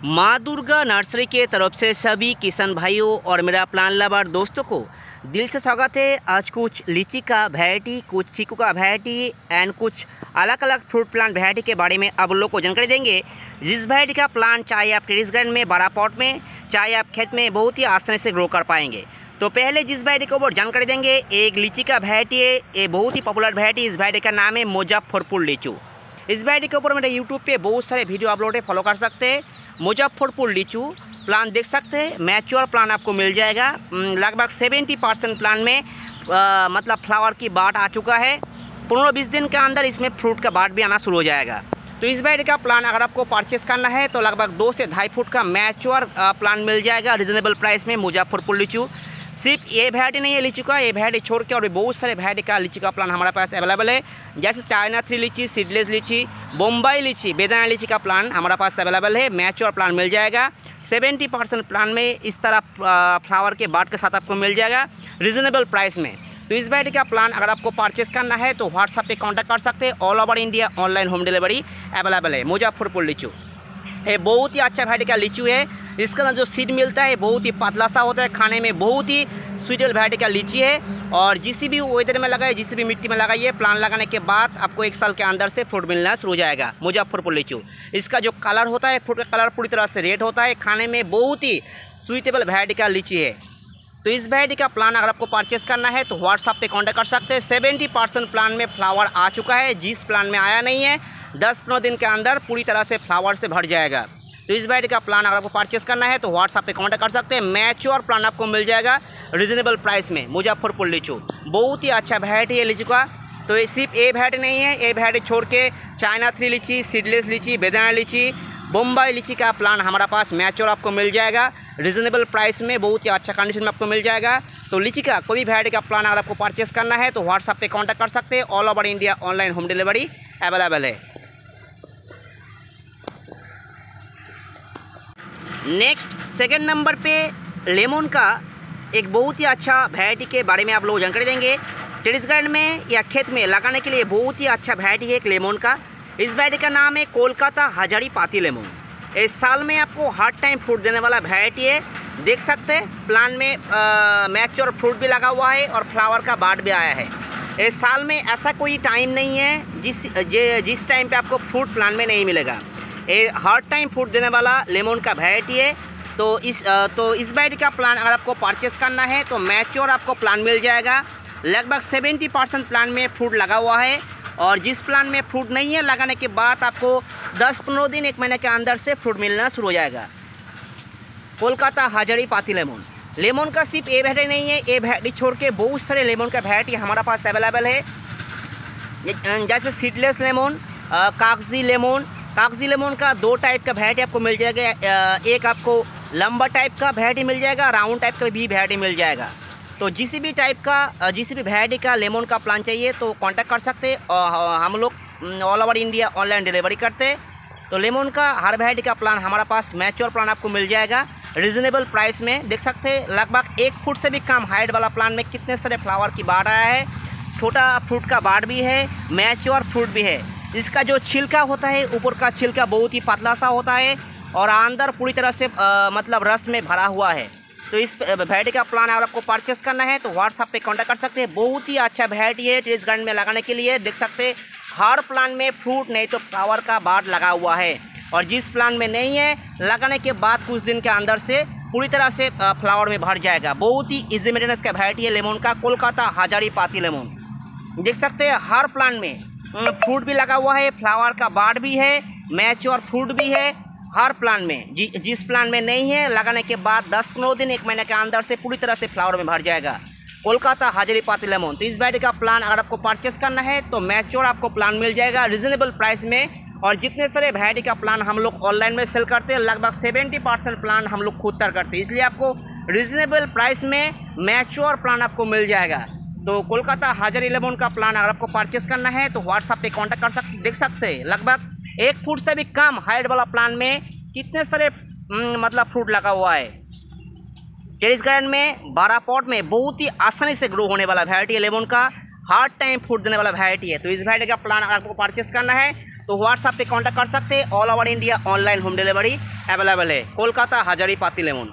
माँ दुर्गा नर्सरी के तरफ से सभी किसान भाइयों और मेरा प्लांट लवर दोस्तों को दिल से स्वागत है। आज कुछ लीची का वैरायटी, कुछ चीकू का वैरायटी एंड कुछ अलग अलग फ्रूट प्लांट वैरायटी के बारे में आप लोग को जानकारी देंगे। जिस वैरायटी का प्लांट चाहे आप टेरेस गार्डन में, बड़ा पॉट में, चाहे आप खेत में बहुत ही आसानी से ग्रो कर पाएंगे। तो पहले जिस वैरायटी के ऊपर जानकारी देंगे, एक लीची का वैरायटी है। ये बहुत ही पॉपुलर वैरायटी, इस वैरायटी का नाम है मुजफ्फरपुर लीचू। इस वैरायटी के ऊपर मेरे यूट्यूब पे बहुत सारे वीडियो अपलोड है, फॉलो कर सकते हैं। मुजफ्फरपुर लीचू प्लांट देख सकते हैं, मैच्योर प्लांट आपको मिल जाएगा। लगभग 70% प्लांट में मतलब फ्लावर की बाट आ चुका है। 15-20 दिन के अंदर इसमें फ्रूट का बाट भी आना शुरू हो जाएगा। तो इस वैरायटी का प्लांट अगर आपको परचेस करना है तो लगभग 2 से 2.5 फुट का मैच्योर प्लांट मिल जाएगा रिजनेबल प्राइस में। मुजफ्फरपुर लीचू सिर्फ ये वैरायटी नहीं है लीची का, ये वैरायटी छोड़ के और भी बहुत सारे वैरायटी का लीची का प्लांट हमारे पास अवेलेबल है। जैसे चाइना 3 लीची, सीडलेस लीची, बम्बई लीची, बेदाना लीची का प्लांट हमारे पास अवेलेबल है। मैच्योर प्लांट मिल जाएगा। 70% प्लांट में इस तरह फ्लावर के बाट के साथ आपको मिल जाएगा रिजनेबल प्राइस में। तो इस वैरायटी का प्लांट अगर आपको परचेस करना है तो व्हाट्सएप पे कांटेक्ट कर सकते हैं। All over India online home delivery available है। मुजफ्फरपुर लीचू ये बहुत ही अच्छा वैरायटी का लीचू है। इसका जो सीड मिलता है बहुत ही पतला सा होता है, खाने में बहुत ही स्वीटेबल वैरायटी का लीची है। और जिस भी वेदर में लगाए, जिस भी मिट्टी में लगाइए, प्लांट लगाने के बाद आपको 1 साल के अंदर से फ्रूट मिलना शुरू हो जाएगा। मुजफ्फरपुर लीचू इसका जो कलर होता है, फ्रूट का कलर पूरी तरह से रेड होता है, खाने में बहुत ही स्वीटेबल वैरायटी का लीची है। तो इस वैरायटी का प्लांट अगर आपको परचेस करना है तो व्हाट्सएप पे कांटेक्ट कर सकते हैं। 70% प्लांट में फ्लावर आ चुका है, जिस प्लांट में आया नहीं है 10-15 दिन के अंदर पूरी तरह से फ्लावर से भर जाएगा। तो इस वैरायटी का प्लांट अगर आपको परचेस करना है तो व्हाट्सएप पे कांटेक्ट कर सकते हैं। मैच्योर प्लांट आपको मिल जाएगा रिजनेबल प्राइस में। मुजफ्फरपुर लीचू बहुत ही अच्छा वैरायटी है लीचू का। तो ये सिर्फ ये वैरायटी नहीं है, ये वैरायटी छोड़ के चाइना 3 लीची, सीडलेस लीची, बेदाना लीची, बम्बई लीची का प्लांट हमारा पास मैच्योर आपको मिल जाएगा रिजनेबल प्राइस में, बहुत ही अच्छा कंडीशन में आपको मिल जाएगा। तो लीची का कोई भी वैरायटी का प्लांट अगर आपको परचेस करना है तो व्हाट्सएप पे कांटेक्ट कर सकते हैं। All over India online home delivery available है। नेक्स्ट सेकंड नंबर पे लेमन का एक बहुत ही अच्छा वैरायटी के बारे में आप लोग जानकारी देंगे। टेरेस गार्डन में या खेत में लगाने के लिए बहुत ही अच्छा वैरायटी है एक लेमन का। इस वैरायटी का नाम है कोलकाता हजारी पाती लेमन। इस साल में आपको हर टाइम फ्रूट देने वाला वैरायटी है। देख सकते हैं प्लांट में मैच्योर फ्रूट भी लगा हुआ है और फ्लावर का बाट भी आया है। इस साल में ऐसा कोई टाइम नहीं है जिस टाइम पे आपको फ्रूट प्लांट में नहीं मिलेगा। ये हर टाइम फ्रूट देने वाला लेमन का वैरायटी है। तो इस वैरायटी का प्लांट अगर आपको परचेस करना है तो मैच्योर आपको प्लांट मिल जाएगा। लगभग 70% प्लांट में फ्रूट लगा हुआ है और जिस प्लांट में फ्रूट नहीं है लगाने के बाद आपको 10-15 दिन, 1 महीने के अंदर से फ्रूट मिलना शुरू हो जाएगा। कोलकाता हजारी पाती लेमन। लेमन का सिर्फ ये वैरायटी नहीं है, ये वैरायटी छोड़ के बहुत सारे लेमन का वैरायटी हमारा पास अवेलेबल है। जैसे सीडलेस लेमन, कागजी लेमन। कागजी लेमन का 2 टाइप का वैरायटी आपको मिल जाएगा। एक आपको लंबा टाइप का वैरायटी मिल जाएगा, राउंड टाइप का भी वैरायटी मिल जाएगा। तो जिस भी वैरायटी का लेमन का प्लांट चाहिए तो कांटेक्ट कर सकते हैं। हम लोग all over India online delivery करते हैं। तो लेमन का हर वैरायटी का प्लांट हमारा पास मैच्योर प्लांट आपको मिल जाएगा रिजनेबल प्राइस में। देख सकते हैं लगभग 1 फुट से भी कम हाइट वाला प्लांट में कितने सारे फ्लावर की बाट आया है। छोटा फ्रूट का बाट भी है, मैच्योर फ्रूट भी है। इसका जो छिलका होता है, ऊपर का छिलका बहुत ही पतला सा होता है और अंदर पूरी तरह से मतलब रस में भरा हुआ है। तो इस वैरायटी का प्लांट अगर आपको परचेस करना है तो व्हाट्सएप पे कांटेक्ट कर सकते हैं। बहुत ही अच्छा वैरायटी है टेरेस गार्डन में लगाने के लिए। देख सकते हैं हर प्लांट में फ्रूट नहीं तो फ्लावर का बाट लगा हुआ है और जिस प्लांट में नहीं है लगाने के बाद कुछ दिन के अंदर से पूरी तरह से फ्लावर में भर जाएगा। बहुत ही इजी मेंटेनेंस का वैरायटी है लेमन का, कोलकाता हजारी पाती लेमन। देख सकते हैं हर प्लांट में फ्रूट भी लगा हुआ है, फ्लावर का बाट भी है, मैच्योर फ्रूट भी है हर प्लांट में। जिस प्लांट में नहीं है लगाने के बाद 10-15 दिन, 1 महीने के अंदर से पूरी तरह से फ्लावर में भर जाएगा। कोलकाता हजारी पाती लेमन। तो इस वैरायटी का प्लांट अगर आपको परचेस करना है तो मैच्योर आपको प्लांट मिल जाएगा रिजनेबल प्राइस में। और जितने सारे वैरायटी का प्लांट हम लोग ऑनलाइन में सेल करते हैं, लगभग 70% प्लांट हम लोग खुद तैयार करते हैं, इसलिए आपको रिजनेबल प्राइस में मैच्योर प्लांट आपको मिल जाएगा। तो कोलकाता हजारी लेमन का प्लांट अगर आपको परचेस करना है तो व्हाट्सएप पे कांटेक्ट कर सकते। देख सकते हैं लगभग 1 फुट से भी कम हाइट वाला प्लांट में कितने सारे मतलब फ्रूट लगा हुआ है। टेरेस गार्डन में, बड़ा पॉट में बहुत ही आसानी से ग्रो होने वाला वैरायटी है लेमन का। हर टाइम फ्रूट देने वाला वैरायटी है। तो इस वैरायटी का प्लांट अगर आपको परचेस करना है तो व्हाट्सएप पे कांटेक्ट कर सकते हैं। All over India online home delivery available है। Kolkata Hazaripati lemon.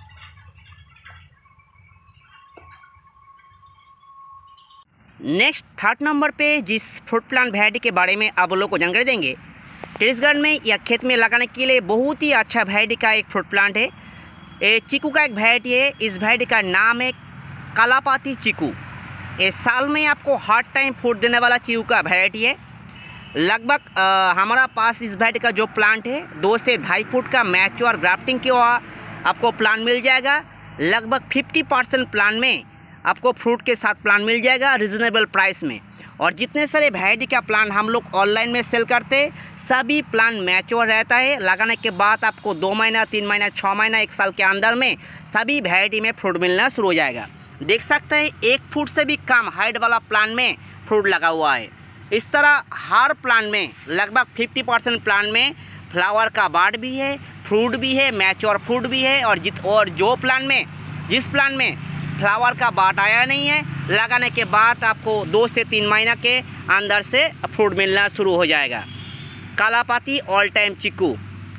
Next third number पे जिस फ्रूट प्लांट वैरायटी के बारे में आप लोग को जानकारी देंगे, टेरेस गार्डन में या खेत में लगाने के लिए बहुत ही अच्छा वैरायटी का एक फ्रूट प्लांट है। ये चीकू का एक वैरायटी है। इस वैरायटी का नाम है कालापाती चीकू। ये साल में आपको हर टाइम फ्रूट देने वाला चीकू का वैरायटी है। लगभग हमारा पास इस वैरायटी का जो प्लांट है 2 से 2.5 फुट का मैच्योर ग्राफ्टिंग किया हुआ आपको प्लांट मिल जाएगा। लगभग 50% प्लांट में आपको फ्रूट के साथ प्लांट मिल जाएगा रिजनेबल प्राइस में। और जितने सारे वैरायटी का प्लांट हम लोग ऑनलाइन में सेल करते हैं सभी प्लांट मैच्योर रहता है। लगाने के बाद आपको 2 महीना 3 महीना 6 महीना 1 साल के अंदर में सभी वैरायटी में फ्रूट मिलना शुरू हो जाएगा। देख सकते हैं 1 फुट से भी कम हाइट वाला प्लांट में फ्रूट लगा हुआ है। इस तरह हर प्लांट में लगभग 50% प्लांट में फ्लावर का बाड भी है, फ्रूट भी है, मैच्योर फ्रूट भी है। और जो प्लांट में जिस प्लांट में फ्लावर का बाट आया नहीं है लगाने के बाद आपको 2 से 3 महीना के अंदर से फ्रूट मिलना शुरू हो जाएगा। कालापाती ऑल टाइम चीकू,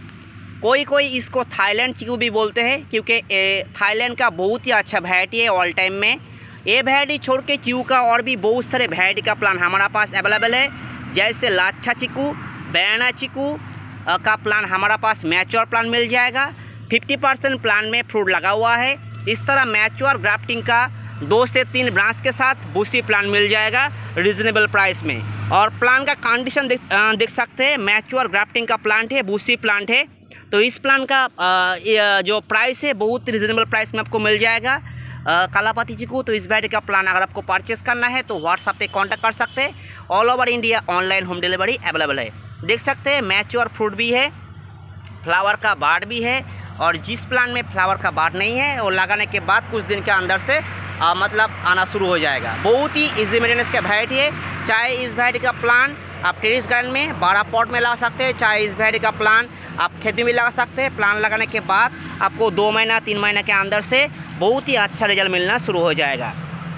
कोई इसको थाईलैंड चीकू भी बोलते हैं क्योंकि थाईलैंड का बहुत ही अच्छा वैरायटी है ऑल टाइम में। ये वैरायटी छोड़ के चीकू का और भी बहुत सारे वैरायटी का प्लांट हमारा पास अवेलेबल है। जैसे लाच्छा चीकू, बैना चीकू का प्लांट हमारा पास मैच्योर प्लांट मिल जाएगा। 50% प्लांट में फ्रूट लगा हुआ है। इस तरह मैच्योर ग्राफ्टिंग का 2 से 3 ब्रांच के साथ बूसी प्लांट मिल जाएगा रिजनेबल प्राइस में। और प्लांट का कंडीशन देख सकते हैं। मैच्योर ग्राफ्टिंग का प्लांट है, बूसी प्लांट है। तो इस प्लांट का जो प्राइस है बहुत रिजनेबल प्राइस में आपको मिल जाएगा कालापाती चीकू। तो इस वैरायटी का प्लांट अगर आपको परचेस करना है तो व्हाट्सएप पे कांटेक्ट कर सकते हैं। All over India online home delivery available है। देख सकते हैं मैच्योर फ्रूट भी है, फ्लावर का बाड भी है। और जिस प्लांट में फ्लावर का बाड नहीं है वो लगाने के बाद कुछ दिन के अंदर से मतलब आना शुरू हो जाएगा। बहुत ही इजी मेंटेनेंस का वैरायटी है। चाहे इस वैरायटी का प्लांट आप टेरेस गार्डन में 12 पॉट में लगा सकते हैं, चाहे इस वैरायटी का प्लांट आप खेती में लगा सकते हैं। प्लांट लगाने के बाद आपको 2 महीना 3 महीना के अंदर से बहुत ही अच्छा रिजल्ट मिलना शुरू हो जाएगा।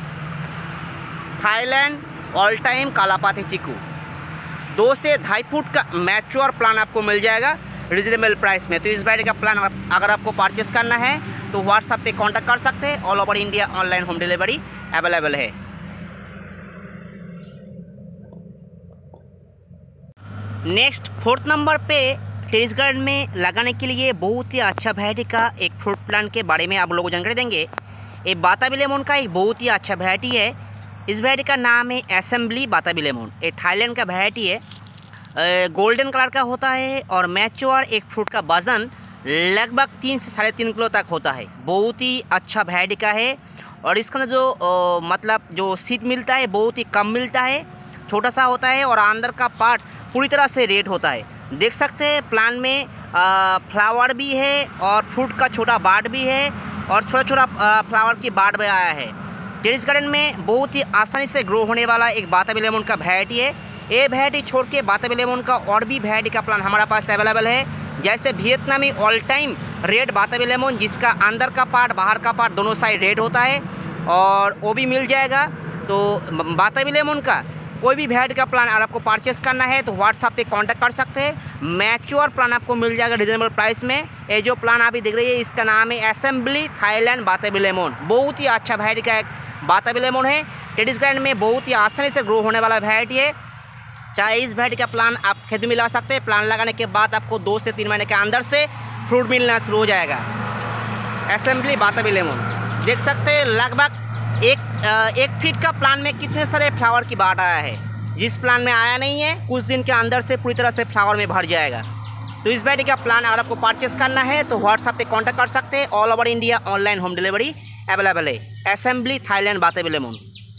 Thailand all time Kalapati chikoo 2 से 2.5 फुट का मैच्योर प्लांट आपको मिल जाएगा रिजनेबल प्राइस में। तो इस वैरायटी का प्लान अगर आपको परचेस करना है तो व्हाट्सएप पे कांटेक्ट कर सकते हैं। All over India online home delivery available है। नेक्स्ट 4th नंबर पे टेरेस गार्डन में लगाने के लिए बहुत ही अच्छा वैरायटी का एक फ्रूट प्लांट के बारे में आप लोगों को जानकारी देंगे। ये बाताबी लेमन का एक बहुत ही अच्छा वैरायटी है। इस वैरायटी का नाम है असेंबली बाताबी लेमन। ये थाईलैंड का वैरायटी है। गोल्डन कलर का होता है और मैच्योर एक फ्रूट का वजन लगभग 3 से 3.5 किलो तक होता है। बहुत ही अच्छा वैरायटी का है। और इसका जो मतलब जो सीड मिलता है बहुत ही कम मिलता है, छोटा सा होता है और अंदर का पार्ट पूरी तरह से रेड होता है। देख सकते हैं प्लांट में फ्लावर भी है और फ्रूट का छोटा बाड भी है और छोटा फ्लावर की बाड भी आया है। टेरेस गार्डन में बहुत ही आसानी से ग्रो होने वाला एक बाताबी लेमन का वैरायटी है। ये वैरायटी छोड़ के बाताबी लेमन का और भी वैरायटी का प्लांट हमारा पास अवेलेबल है। जैसे वियतनामी all time red Batabi lemon जिसका अंदर का पार्ट बाहर का पार्ट दोनों साइड रेड होता है और वो भी मिल जाएगा। तो बाताबी लेमन का कोई भी वैरायटी का प्लान अगर आपको परचेस करना है तो व्हाट्सएप पे कांटेक्ट कर सकते हैं। मैच्योर प्लान आपको मिल जाएगा रिजनेबल प्राइस में। ये जो प्लान अभी दिख रही है इसका नाम है असेंबली थाईलैंड बाताबी लेमन। बहुत ही अच्छा वैरायटी का एक बाताबी लेमन है। टेरेस गार्डन में बहुत ही आसानी से ग्रो होने वाला वैरायटी है। चाहे इस वैरायटी का प्लान आप खेत में ला सकते हैं। प्लान लगाने के बाद आपको 2 से 3 महीने के अंदर से फ्रूट मिलना शुरू हो जाएगा। असेंबली बाताबी लेमन देख सकते हैं लगभग एक फीट का प्लांट में कितने सारे फ्लावर की बाट आया है। जिस प्लांट में आया नहीं है कुछ दिन के अंदर से पूरी तरह से फ्लावर में भर जाएगा। तो इस वैरायटी का प्लान अगर आपको परचेस करना है तो व्हाट्सएप पे कांटेक्ट कर सकते हैं। All over India online home delivery available है। असेंबली Thailand Batabi lemon.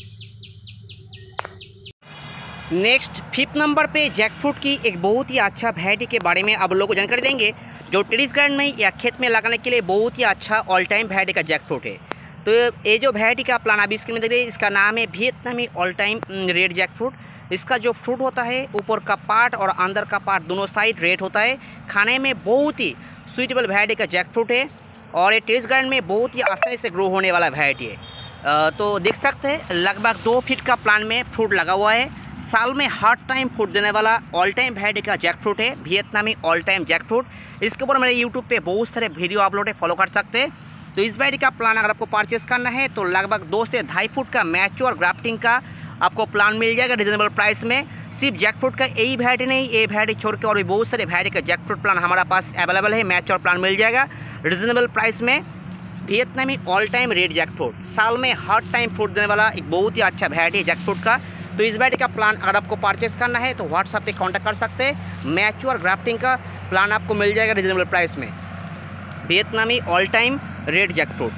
Next 5th number पे जैकफ्रूट की एक बहुत ही अच्छा वैरायटी के बारे में आप लोगों को जानकारी देंगे जो टेरेस गार्डन में या खेत में लगाने के लिए बहुत ही अच्छा ऑल टाइम वैरायटी का जैकफ्रूट है। तो ये जो वैरायटी का प्लान अभी स्क्रीन में देख रहे हैं इसका नाम है वियतनामी ऑल टाइम रेड जैकफ्रूट। इसका जो फ्रूट होता है ऊपर का पार्ट और अंदर का पार्ट दोनों साइड रेड होता है। खाने में बहुत ही सुइटेबल वैरायटी का जैकफ्रूट है और ये टेरेस गार्डन में बहुत ही आसानी से ग्रो होने वाला वैरायटी है। तो देख सकते हैं लगभग 2 फीट का प्लांट में फ्रूट लगा हुआ है। साल में हर टाइम फ्रूट देने वाला ऑल टाइम वैरायटी का जैक फ्रूट है, वियतनामी ऑल टाइम जैक फ्रूट। इसके ऊपर मेरे यूट्यूब पे बहुत सारे वीडियो अपलोड है, फॉलो कर सकते हैं। तो इस वैरायटी का प्लान अगर आपको परचेस करना है तो लगभग 2 से 2.5 फुट का मैच्योर ग्राफ्टिंग का आपको प्लान मिल जाएगा रिजनेबल प्राइस में। सिर्फ जैक फ्रूट का यही वैरायटी नहीं, ये वैरायटी छोड़ के और भी बहुत सारे वैरायटी का जैक फ्रूट प्लान हमारा पास अवेलेबल है। मैच्योर प्लान मिल जाएगा रिजनेबल प्राइस में। वियतनामी all time red jackfruit, साल में हर टाइम फ्रूट देने वाला एक बहुत ही अच्छा वैरायटी है जैक फ्रूट का। तो इस वैरायटी का प्लान अगर आपको परचेस करना है तो व्हाट्सएप पे कांटेक्ट कर सकते हैं। मैच्योर ग्राफ्टिंग का प्लान आपको मिल जाएगा रिजनेबल प्राइस में, वियतनामी all time red jackfruit.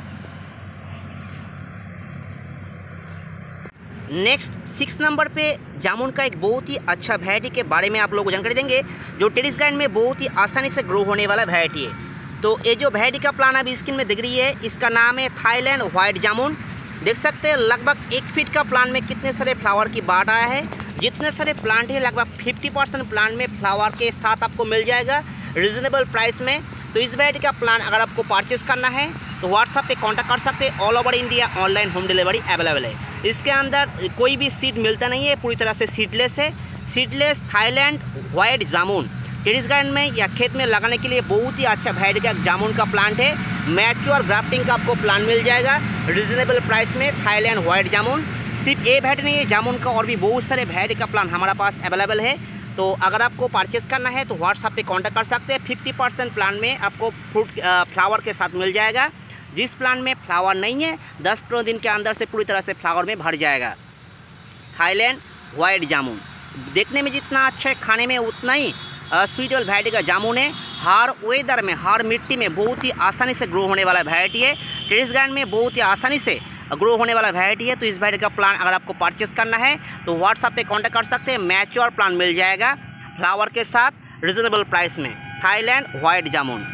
Next 6 number पे जामुन का एक बहुत ही अच्छा वैरायटी के बारे में आप लोगों को जानकारी देंगे, जो टेरेस गार्डन में बहुत ही आसानी से ग्रो होने वाला वैरायटी है। तो ये जो वैरायटी का प्लान अभी स्क्रीन में दिख रही है, इसका नाम है थाईलैंड व्हाइट जामुन। देख सकते हैं लगभग 1 फीट का प्लांट में कितने सारे फ्लावर की बाट आया है। जितने सारे प्लांट है लगभग 50% प्लांट में फ्लावर के साथ आपको मिल जाएगा रिजनेबल प्राइस में। तो इस वैरायटी का प्लान अगर आपको परचेस करना है तो व्हाट्सएप पे कांटेक्ट कर सकते हैं। All over India online home delivery available है। इसके अंदर कोई भी सीड मिलता नहीं है, पूरी तरह से सीडलेस है। सीडलेस थाईलैंड व्हाइट जामुन टेरेस गार्डन में या खेत में लगाने के लिए बहुत ही अच्छा वैरायटी का जामुन का प्लांट है। मैच्योर ग्राफ्टिंग का आपको प्लान मिल जाएगा रिजनेबल प्राइस में। थाईलैंड व्हाइट जामुन सिर्फ ये वैरायटी नहीं है, जामुन का और भी बहुत सारे वैरायटी का प्लान हमारा पास अवेलेबल है। तो अगर आपको परचेस करना है तो व्हाट्सएप पे कांटेक्ट कर सकते हैं। 50% प्लान में आपको फ्रूट फ्लावर के साथ मिल जाएगा। जिस प्लान में फ्लावर नहीं है 10-15 दिन के अंदर से पूरी तरह से फ्लावर में भर जाएगा। थाईलैंड व्हाइट जामुन देखने में जितना अच्छा है, खाने में उतना ही स्वीटेबल वैरायटी का जामुन है। हर वेदर में, हर मिट्टी में बहुत ही आसानी से ग्रो होने वाला वैरायटी है। टेरेस गार्डन में बहुत ही आसानी से ग्रो होने वाला वैरायटी है। तो इस वैरायटी का प्लान अगर आपको परचेस करना है तो व्हाट्सएप पे कांटेक्ट कर सकते हैं। मैच्योर प्लान मिल जाएगा फ्लावर के साथ रिजनेबल प्राइस में, थाईलैंड व्हाइट जामुन।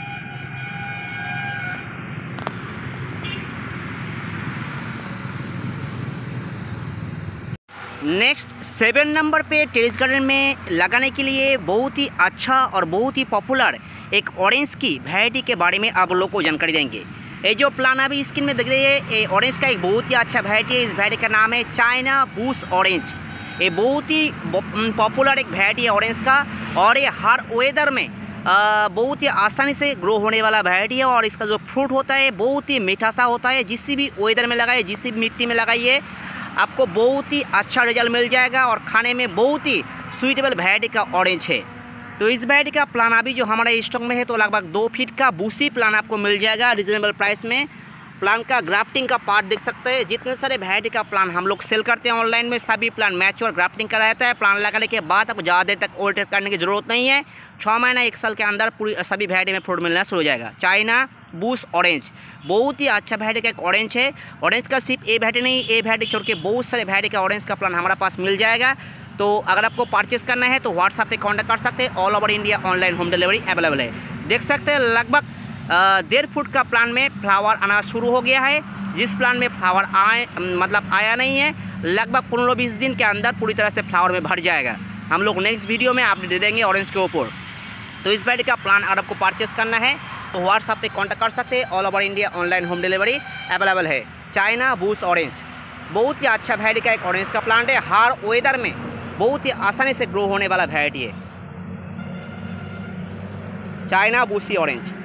नेक्स्ट 7 नंबर पे टेरेस गार्डन में लगाने के लिए बहुत ही अच्छा और बहुत ही पॉपुलर एक ऑरेंज की वैरायटी के बारे में आप लोगों को जानकारी देंगे। ये जो प्लान अभी स्क्रीन में दिख रही है, ये ऑरेंज का एक बहुत ही अच्छा वैरायटी है। इस वैरायटी का नाम है चाइना बुश ऑरेंज। ये बहुत ही पॉपुलर एक वैरायटी है ऑरेंज का, और ये हर वेदर में बहुत ही आसानी से ग्रो होने वाला वैरायटी है। और इसका जो फ्रूट होता है बहुत ही मीठा सा होता है। जिस भी वेदर में लगाइए, जिस भी मिट्टी में लगाइए, आपको बहुत ही अच्छा रिजल्ट मिल जाएगा और खाने में बहुत ही स्वीटेबल वैरायटी का ऑरेंज है। तो इस वैरायटी का प्लान अभी जो हमारे स्टॉक में है तो लगभग 2 फीट का बूसी प्लान आपको मिल जाएगा रिजनेबल प्राइस में। प्लान का ग्राफ्टिंग का पार्ट देख सकते हैं। जितने सारे वैरायटी का प्लान हम लोग सेल करते हैं ऑनलाइन में, सभी प्लान मैच्योर ग्राफ्टिंग का रहता है। प्लान लगाने के बाद आपको ज़्यादा देर तक ओल्ड करने की ज़रूरत नहीं है। 6 महीना 1 साल के अंदर पूरी सभी वैरायटी में फ्रूट मिलना शुरू हो जाएगा। चाइना बुश ऑरेंज बहुत ही अच्छा वैरायटी का एक ऑरेंज है। ऑरेंज का सिर्फ ये वैरायटी नहीं, ये वैरायटी छोड़ के बहुत सारे वैरायटी का ऑरेंज का प्लान हमारा पास मिल जाएगा। तो अगर आपको परचेस करना है तो व्हाट्सएप पे कांटेक्ट कर सकते हैं। All over India online home delivery available है। देख सकते हैं लगभग 1.5 फुट का प्लान में फ्लावर आना शुरू हो गया है। जिस प्लान में फ्लावर आया नहीं है, लगभग 15-20 दिन के अंदर पूरी तरह से फ्लावर में भर जाएगा। हम लोग नेक्स्ट वीडियो में अपडेट दे देंगे ऑरेंज के ऊपर। तो इस वैरायटी का प्लान अगर आपको परचेस करना है तो व्हाट्सएप पे कांटेक्ट कर सकते हैं। All over India online home delivery available है। चाइना बुश ऑरेंज बहुत ही अच्छा वैरायटी का एक ऑरेंज का प्लांट है। हर वेदर में बहुत ही आसानी से ग्रो होने वाला वैरायटी है, चाइना बुशी ऑरेंज।